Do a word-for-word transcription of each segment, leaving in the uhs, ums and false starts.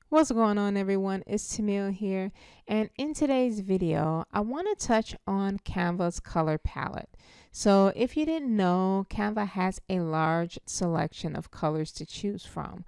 What's going on, everyone? It's Tamil here, and in today's video I want to touch on Canva's color palette. So if you didn't know, Canva has a large selection of colors to choose from.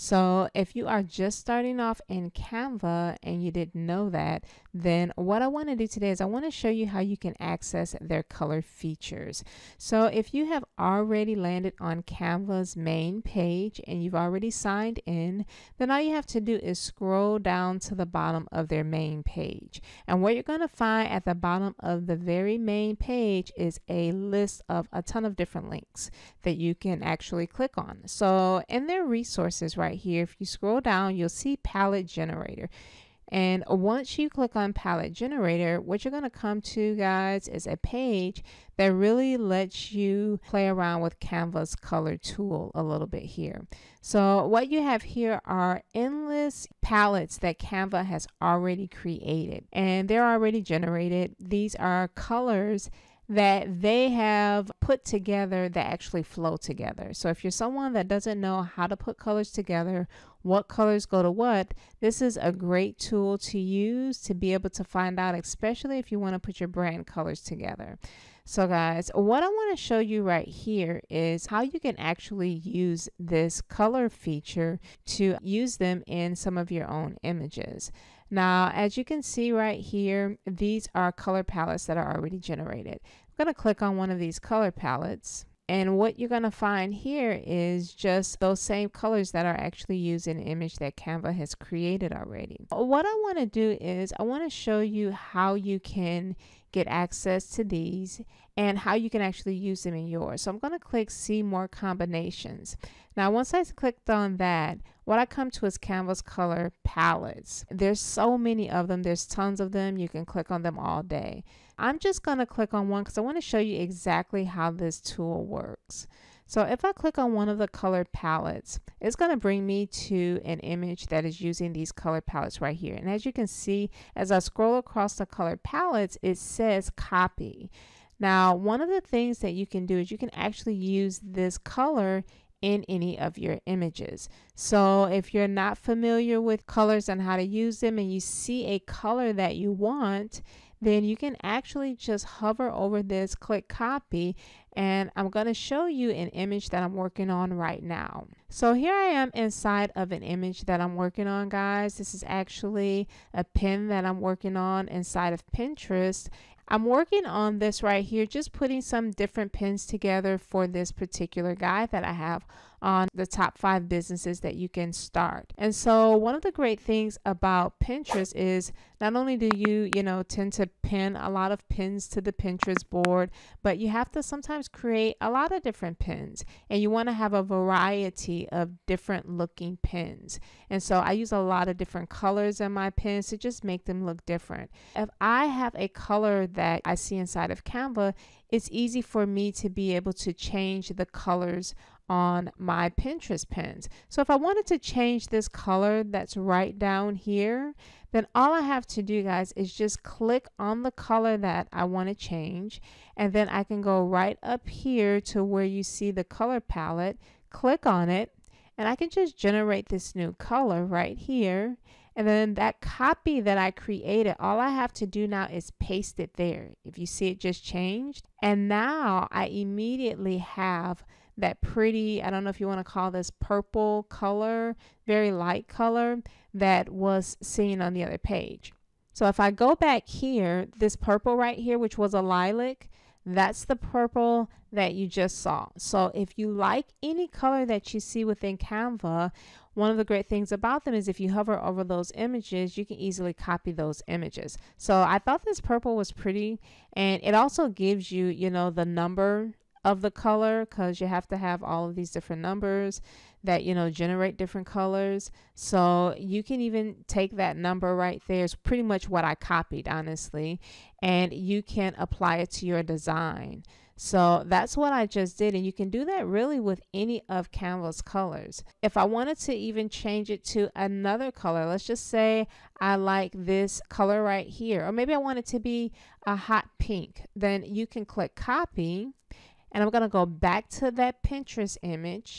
So if you are just starting off in Canva and you didn't know that, then what I want to do today is I want to show you how you can access their color features. So if you have already landed on Canva's main page and you've already signed in, then all you have to do is scroll down to the bottom of their main page. And what you're going to find at the bottom of the very main page is a list of a ton of different links that you can actually click on. So in their resources right here, if you scroll down, you'll see palette generator. And once you click on palette generator, what you're going to come to, guys, is a page that really lets you play around with Canva's color tool a little bit here. So what you have here are endless palettes that Canva has already created, and they're already generated. These are colors that they have put together that actually flow together. So if you're someone that doesn't know how to put colors together, what colors go to what, this is a great tool to use to be able to find out, especially if you want to put your brand colors together. So guys, what I want to show you right here is how you can actually use this color feature to use them in some of your own images. Now, as you can see right here, these are color palettes that are already generated. I'm going to click on one of these color palettes. And what you're going to find here is just those same colors that are actually used in the image that Canva has created already. What I want to do is I want to show you how you can get access to these and how you can actually use them in yours. So I'm going to click see more combinations. Now, once I clicked on that, what I come to is Canva's color palettes. There's so many of them. There's tons of them. You can click on them all day. I'm just going to click on one because I want to show you exactly how this tool works. So if I click on one of the color palettes, it's going to bring me to an image that is using these color palettes right here. And as you can see, as I scroll across the color palettes, it says copy. Now, one of the things that you can do is you can actually use this color in any of your images. So if you're not familiar with colors and how to use them and you see a color that you want, then you can actually just hover over this, click copy, and I'm going to show you an image that I'm working on right now. So here I am inside of an image that I'm working on, guys. This is actually a pin that I'm working on inside of Pinterest. I'm working on this right here, just putting some different pins together for this particular guide that I have on the top five businesses that you can start. And so one of the great things about Pinterest is not only do you, you know, tend to pin a lot of pins to the Pinterest board, but you have to sometimes create a lot of different pins, and you want to have a variety of different looking pins. And so I use a lot of different colors in my pins to just make them look different. If I have a color that I see inside of Canva, it's easy for me to be able to change the colors on my Pinterest pins. So if I wanted to change this color that's right down here, then all I have to do, guys, is just click on the color that I want to change, and then I can go right up here to where you see the color palette, click on it, and I can just generate this new color right here. And then that copy that I created, all I have to do now is paste it there. If you see, it just changed. And now I immediately have that pretty, I don't know if you want to call this purple color, very light color that was seen on the other page. So if I go back here, this purple right here, which was a lilac, that's the purple that you just saw. So if you like any color that you see within Canva, one of the great things about them is if you hover over those images, you can easily copy those images. So I thought this purple was pretty, and it also gives you, you know, the number of the color, because you have to have all of these different numbers that, you know, generate different colors. So you can even take that number right there. It's pretty much what I copied, honestly, and you can apply it to your design. So that's what I just did, and you can do that really with any of Canva's colors. If I wanted to even change it to another color, let's just say I like this color right here, or maybe I want it to be a hot pink, then you can click copy, and I'm going to go back to that Pinterest image,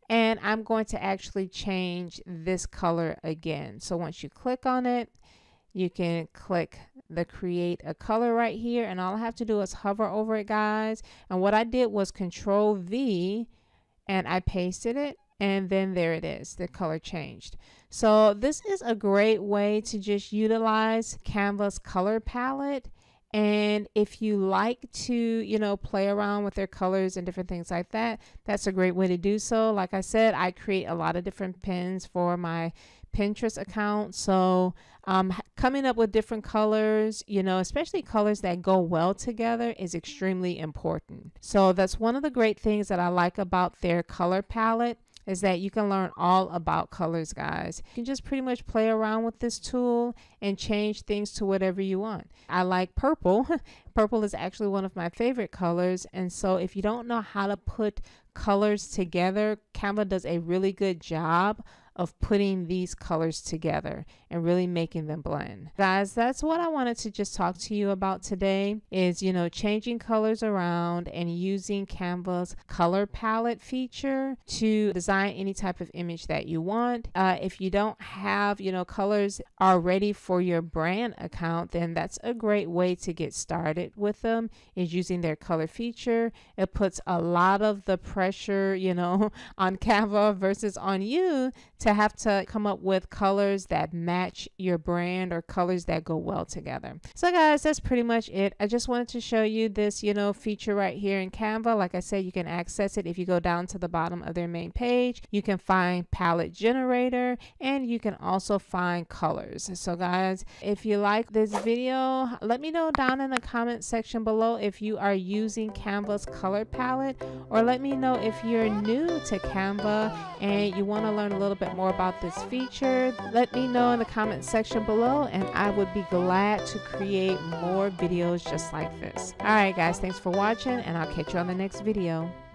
and I'm going to actually change this color again. So once you click on it, you can click the create a color right here, and all I have to do is hover over it, guys. And what I did was control V and I pasted it, and then there it is, the color changed. So this is a great way to just utilize Canva's color palette. And if you like to, you know, play around with their colors and different things like that, that's a great way to do so. Like I said, I create a lot of different pins for my Pinterest account. So um, coming up with different colors, you know, especially colors that go well together, is extremely important. So that's one of the great things that I like about their color palette, is that you can learn all about colors, guys. You can just pretty much play around with this tool and change things to whatever you want. I like purple. Purple is actually one of my favorite colors. And so if you don't know how to put colors together, Canva does a really good job of putting these colors together and really making them blend. Guys, that's what I wanted to just talk to you about today, is, you know, changing colors around and using Canva's color palette feature to design any type of image that you want. Uh, if you don't have, you know, colors already for your brand account, then that's a great way to get started with them, is using their color feature. It puts a lot of the pressure, you know, on Canva versus on you to have to come up with colors that match your brand or colors that go well together. So guys, that's pretty much it. I just wanted to show you this, you know, feature right here in Canva. Like I said, you can access it if you go down to the bottom of their main page. You can find palette generator, and you can also find colors. So guys, if you like this video, let me know down in the comment section below if you are using Canva's color palette, or let me know if you're new to Canva and you want to learn a little bit more about this feature. Let me know in the comment section below, and I would be glad to create more videos just like this. All right guys, thanks for watching, and I'll catch you on the next video.